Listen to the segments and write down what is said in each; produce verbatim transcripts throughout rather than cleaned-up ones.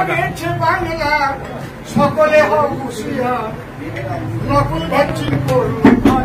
ভরেছে বাংলা সকলে হও হুঁশিয়ার নকল ভ্যাকসিন করলো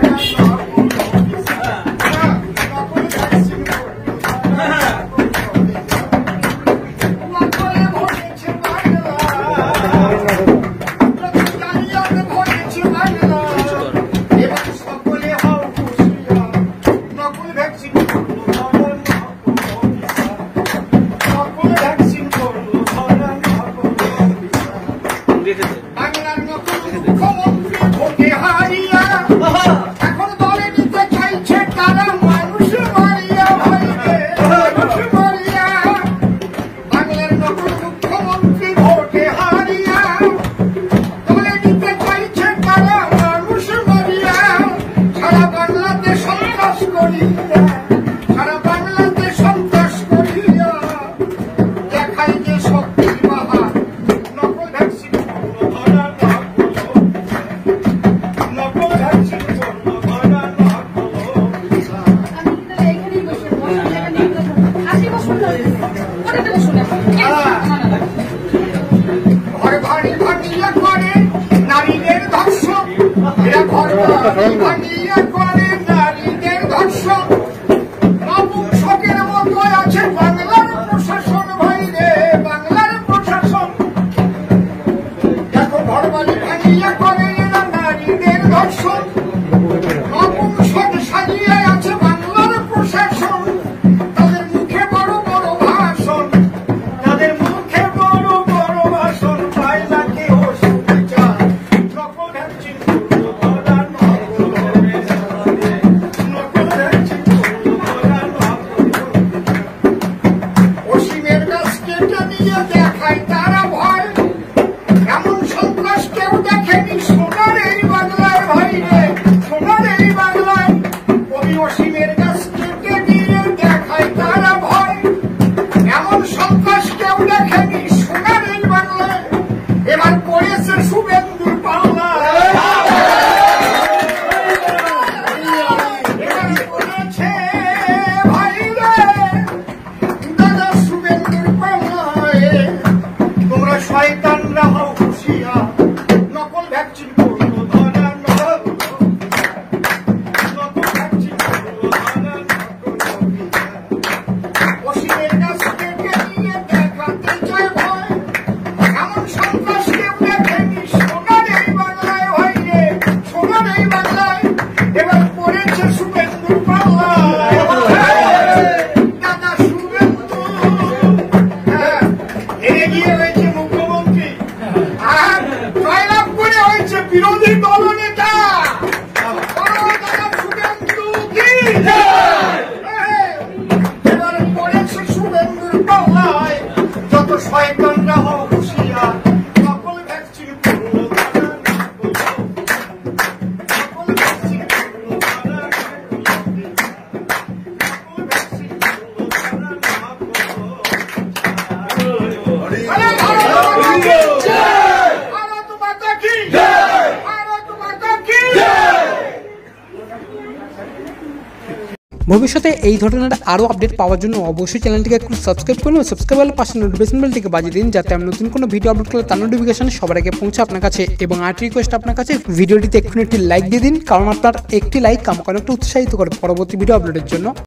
বাংলার নতুন মুখ্যমন্ত্রী ভোটে হারিয়া এখন দলে নিতে চাইছে তারা মানুষ মারিয়া ভাইরে মানুষ মারিয়া বাংলার নতুন মুখ্যমন্ত্রী ভোটে হারিয়া দলে নিতে চাইছে তারা মানুষ মারিয়া সারা বাংলাতে সন্ত্রাস করিয়া সারা বাংলাতে সন্ত্রাস করিয়া দেখাই যে শক্তি বাহা নকল ভ্যাকসিন ঘর ভাড়ি ভাটিয়া করে নারীদের ধর্ষণ এরা ঘর ভাড়ি ভাটিয়া করে নারীদের ধর্ষণ নপুংসকের মতো আছে বাংলার প্রশাসন ভাইরে বাংলার প্রশাসন দেখো ঘর বাড়ি ভাটিয়া করে এরা নারীদের ধর্ষণ নপুংসক সাজিয়ে আছে বাংলার প্রশাসন তাদের মুখে বড় বড় ভাষণ তাদের মুখে বড় বড় ভাষণ পায় না কেউ শুনতে চায় নকল ভ্যাকসিন করলো ধরা নকল ভ্যাকসিন করলো ধরা অসীমের গাছ কেটে দিয়ে দেখায় তারা ভয় এমন সন্ত্রাস কেউ দেখেনি সোনার এই বাংলার ভাইরে সোনার এই বাংলায় কবি অসীমের গাছ কেটে দিয়ে দেখায় তারা ভয় এমন সন্ত্রাস কেউ দেখেনি সোনার এই বাংলায় এবার পড়েছে শুভেন্দুর পাল্লা এবার পড়েছে ভাইরে দাদা শুভেন্দুর পাল্লায় তোমরা শয়তানরা হও হুঁশিয়ার নকল ভ্যাকসিন করলো ধরা নকল ভ্যাকসিন করলো ধরা অসীমের গাছ কেটে নিয়ে দেখাতে চায় ভয় এমন সন্ত্রাস কেউ দেখেনি সোনার এই বাংলায় ভাইরে সোনার এই বাংলায় এবার পড়েছে শুভেন্দুর পাল্লায় দাদা শুভেন্দু হ্যাঁ হেরে গিয়ে হয়েছে মুখ্যমন্ত্রী আর জয়লাভ করে হয়েছে বিরোধী দলনেতা দাদা শুভেন্দু কি এবারে পড়েছে শুভেন্দুর পাল্লায় যত শয়তানরা হও হুঁশিয়ার নকল ভ্যাকসিন করলো নকল ভ্যাকসিন করলো নকল ভ্যাকসিন করলো ভারত মাতা কি ভারত মাতা কি ভবিষ্যতে এই ধরনের আরও আপডেট পাওয়ার জন্য অবশ্যই চ্যানেলটিকে একটু সাবস্ক্রাইব করুন। সাবস্ক্রাইব হলে পাশে নোটিফিকেশন বেলটিকে বাজিয়ে দিন যাতে আমি নতুন কোনো ভিডিও আপলোড করলে তার নোটিফিকেশন সবার আগে পৌঁছে আপনার কাছে। এবং আরেকটি রিকোয়েস্ট আপনার কাছে, ভিডিওটিতে এক্ষুনি একটি লাইক দিয়ে দিন, কারণ আপনার একটি লাইক আমাকে অনেকটা উৎসাহিত করে পরবর্তী ভিডিও আপলোডের জন্য।